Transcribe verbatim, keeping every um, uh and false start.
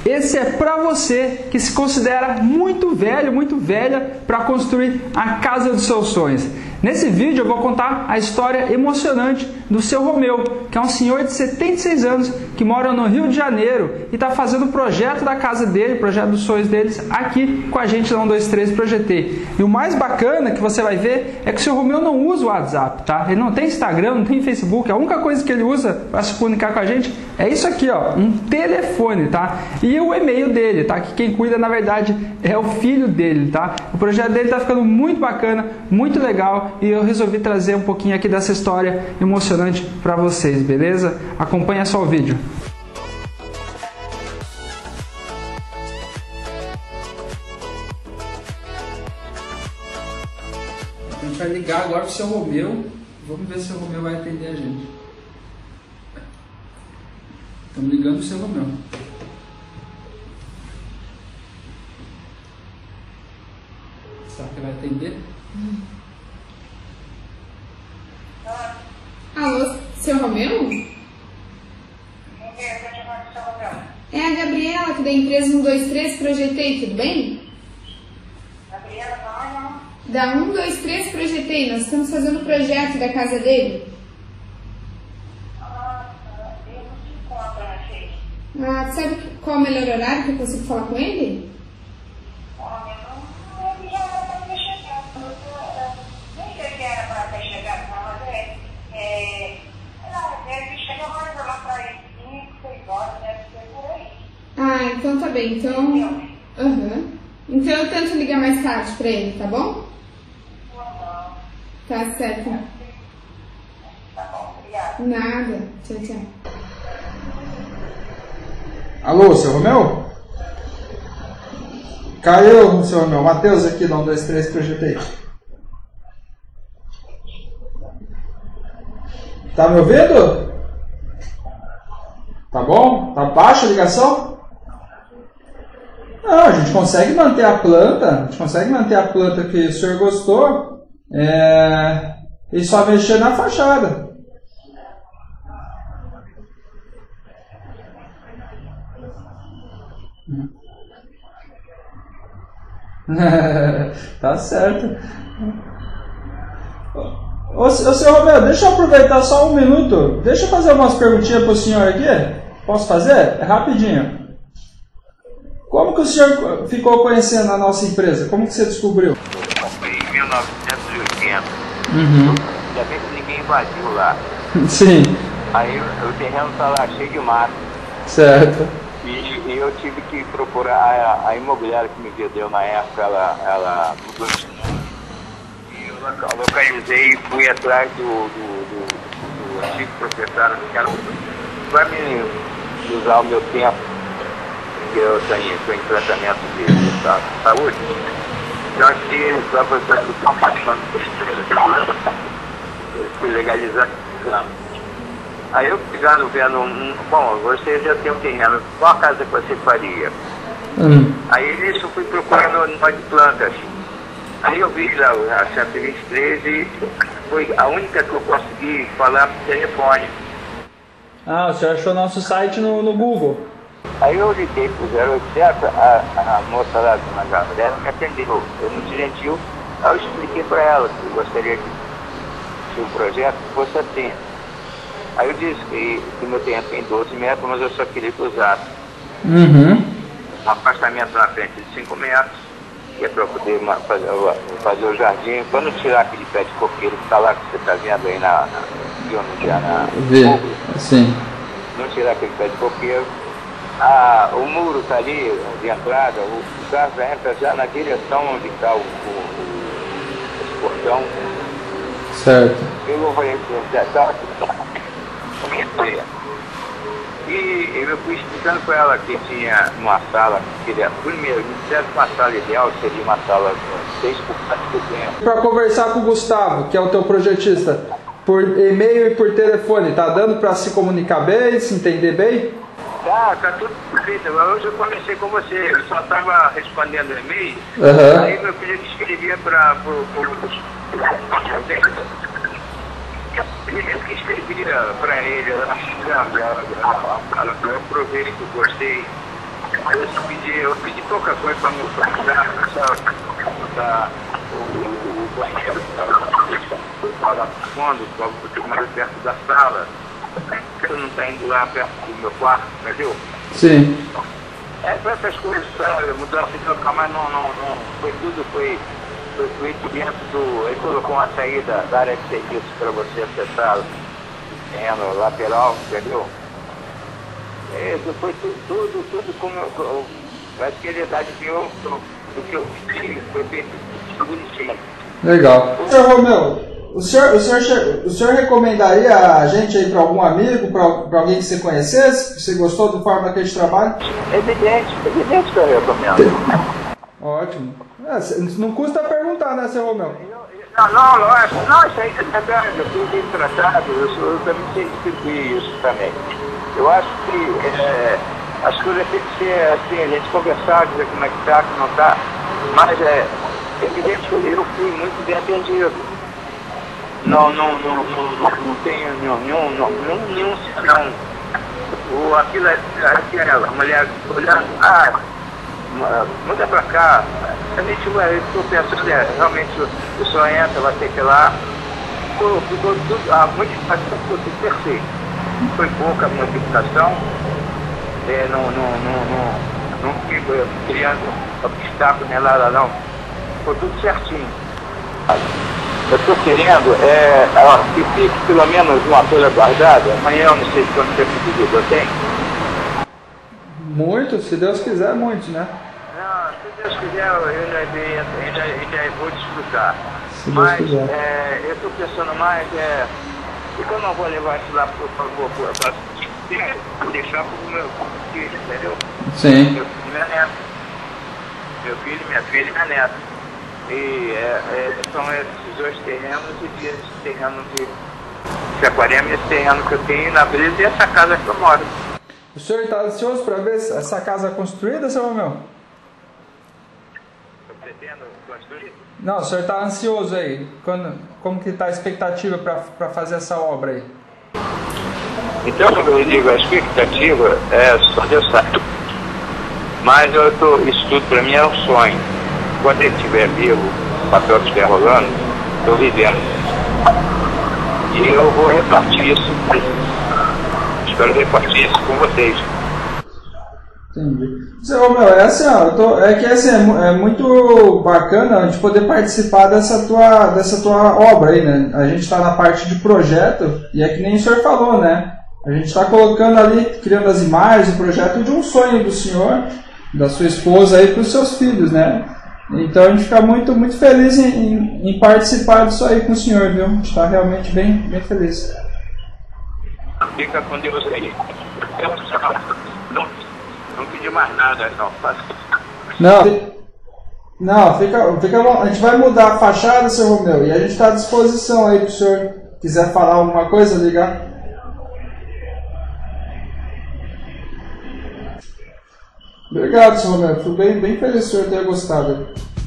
Esse é para você que se considera muito velho, muito velha para construir a casa dos seus sonhos. Nesse vídeo eu vou contar a história emocionante do seu Romeu, que é um senhor de setenta e seis anos que mora no Rio de Janeiro e está fazendo o projeto da casa dele, o projeto dos sonhos deles, aqui com a gente na um dois três Projetei. E o mais bacana que você vai ver é que o seu Romeu não usa o WhatsApp, tá? Ele não tem Instagram, não tem Facebook, a única coisa que ele usa para se comunicar com a gente é isso aqui, ó, um telefone, tá? E o e-mail dele, tá? Que quem cuida, na verdade, é o filho dele, tá? O projeto dele tá ficando muito bacana, muito legal, e eu resolvi trazer um pouquinho aqui dessa história emocionante para vocês, beleza? Acompanha só o vídeo. A gente vai ligar agora pro seu Romeu. Vamos ver se o Romeu vai atender a gente. Estamos ligando pro seu Romeu. Será que vai atender? Hum. Alô, seu Romeu? É a Gabriela, aqui da empresa um dois três Projetei, tudo bem? Gabriela, não, não. Da um dois três Projetei, nós estamos fazendo o projeto da casa dele. Ah, eu não se encontro, né, filho? Ah, sabe qual é o melhor horário que eu consigo falar com ele? Olha, não, ele já era para ter chegado. Nem sei se era para ter chegado, não, mas é. é não, ele chega mais lá para aí, cinco, seis horas, deve ser por aí. Ah, então tá bem, então... Uhum. Então eu tento ligar mais tarde pra ele, tá bom? Não, Tá certo. tá bom, obrigada. Nada. Tchau, tchau. Alô, seu Romeu? Caiu, seu Romeu. Matheus aqui da um dois três Projetei. Tá me ouvindo? Tá bom? Tá baixa a ligação? Não, a gente consegue manter a planta, a gente consegue manter a planta que o senhor gostou, é, e só mexer na fachada. Tá certo. Ô, ô, senhor Romeu, deixa eu aproveitar só um minuto. Deixa eu fazer umas perguntinhas para o senhor aqui. Posso fazer? É rapidinho. Como que o senhor ficou conhecendo a nossa empresa? Como que você descobriu? Eu comprei em mil novecentos e oitenta. Uhum. Ainda bem que ninguém invadiu lá. Sim. Aí o terreno está lá cheio de mato. Certo. E, e eu tive que procurar a, a imobiliária que me vendeu na época, ela, ela mudou de nome. E eu loca- localizei e fui atrás do, do, do, do antigo proprietário do cara para me usar o meu tempo, porque eu tenho, estou em tratamento de, de sa- saúde. Já que só para estar participando fui legalizar. Aí eu ficando vendo um, bom, você já tem um terreno, qual a casa que você faria? Hum. Aí nisso eu fui procurando numa de plantas. Aí eu vi lá a cento e vinte e três e foi a única que eu consegui falar por telefone. Ah, o senhor achou nosso site no, no Google. Aí eu liguei pro zero oitocentos, a, a moça lá na Gabriela me atendeu, eu muito gentil. Aí eu expliquei para ela que eu gostaria que, que o projeto fosse assim. Aí eu disse que, que meu terreno tem doze metros, mas eu só queria que usasse Uhum. um apartamento na frente de cinco metros, que é para poder ma- fazer, o- fazer o jardim, para não tirar aquele pé de coqueiro que está lá, que você está vendo aí na, na, na, na Vê. Google. Sim. Não tirar aquele pé de coqueiro. Ah, o muro está ali de entrada, o, o carro já entra já na direção onde está o, o, o, esse portão. Certo. Eu falei, já está. E eu fui explicando para ela que tinha uma sala, que queria, primeiro, me disseram que uma sala ideal seria uma sala seis por quatro por dentro. Para conversar com o Gustavo, que é o teu projetista, por e-mail e por telefone, tá dando para se comunicar bem, se entender bem? Tá, tá tudo perfeito. Hoje eu comecei com você, eu só estava respondendo e-mail, Uhum. aí meu filho escrevia para o. Eu escrevia para ele, eu aprovei que eu gostei eu pedi, eu pedi pouca coisa para me dar o banheiro para fundo, para mais perto da sala. Eu não está indo lá perto do meu quarto, entendeu? Sim. É, para essas coisas, mudança de local, mas não, não, não, foi tudo, foi, foi feito dentro do, ele colocou uma saída da área de serviço para você acessar no lateral, entendeu? É, foi tudo, tudo, tudo como, eu, acho que ele dá de que eu, do que eu fiz, foi feito bonitinho. Legal. Senhor Romeu, o senhor, o, senhor, o senhor recomendaria a gente aí para algum amigo, para alguém que você conhecesse, que você gostou da forma que a gente trabalha? É evidente, é evidente que eu recomendo. Ótimo. É, não custa perguntar, né, senhor Romeu? Não, não, lógico. Não, isso aí é verdade. Eu fui bem tratado, eu, sou, eu também sei distribuir isso também. Eu acho que é, as coisas têm que ser assim, a gente conversar, dizer como é que está, como não está, mas é evidente que eu fui muito bem atendido. Não, não, não, não, não, não tenho nenhum, nenhum, nenhum, nenhum sinal. O, aquilo é aquela mulher olhando, ah, muda pra cá. A gente vai, eu estou pensando, é, realmente o senhor entra, vai ter que ir lá. Ficou, ficou tudo, a modificação ficou tudo perfeito. Foi pouca a modificação, é, não, não, não, não, não fico criando obstáculo nem nada não. Ficou tudo certinho. Eu estou querendo é, que fique pelo menos uma coisa guardada. Amanhã eu não sei quanto tempo de vida eu tenho. Muito, se Deus quiser, muito, né? Não, se Deus quiser, eu ainda, ainda, ainda vou desfrutar. Se Deus Mas quiser. é, eu estou pensando mais, é, porque eu não vou levar isso lá por favor, para deixar para o meu filho, entendeu? Sim. Meu filho e minha neta. Meu filho, minha filha e minha neta. E é, é, são esses dois terrenos e esse terreno de Saquarema e esse terreno que eu tenho na Brisa e essa casa que eu moro. O senhor está ansioso para ver essa casa construída, seu Romeu? Eu pretendo construir? Não, o senhor está ansioso aí. Quando, como que está a expectativa para fazer essa obra aí? Então, como eu digo, a expectativa é só Deus sabe. Mas eu tô, isso tudo para mim é um sonho. Quando ele estiver vivo, o papel estiver rolando, estou vivendo. E eu vou repartir isso. Espero repartir isso com vocês. Entendi. Seu Romeu, é assim, ó, eu tô, é que assim, é, é muito bacana a gente poder participar dessa tua, dessa tua obra aí, né? A gente está na parte de projeto e é que nem o senhor falou, né? A gente está colocando ali, criando as imagens, o projeto de um sonho do senhor, da sua esposa aí para os seus filhos, né? Então a gente fica muito, muito feliz em, em, em participar disso aí com o senhor, viu? A gente está realmente bem, bem feliz. Fica com Deus aí. Não, não pedi mais nada, não. Não, não fica, fica bom. A gente vai mudar a fachada, seu Romeu, e a gente está à disposição aí para o senhor quiser falar alguma coisa, ligar. Obrigado, senhor Romeu. Fico bem, bem feliz que o senhor tenha gostado.